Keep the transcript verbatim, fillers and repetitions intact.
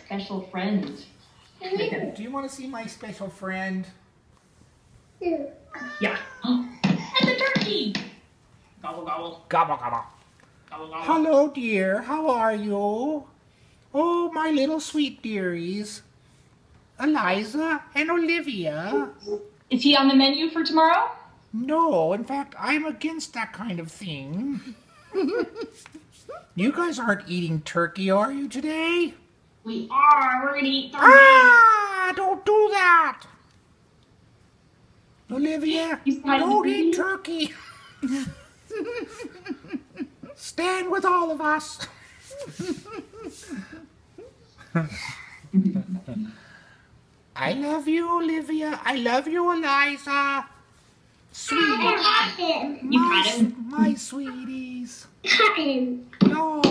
special friend with him. Do you want to see my special friend? Yeah. Oh, and the turkey! Gobble, gobble. Gobble, gobble. Gobble, gobble. Hello, dear. How are you? Oh, my little sweet dearies. Eliza and Olivia. Is he on the menu for tomorrow? No, in fact, I'm against that kind of thing. You guys aren't eating turkey, are you, today? We are. We're going to eat turkey. Ah, don't do that. Olivia, don't eat turkey. Stand with all of us. I love you, Olivia. I love you, Eliza. Sweet. I got him. You got him? My sweeties. Got him. No.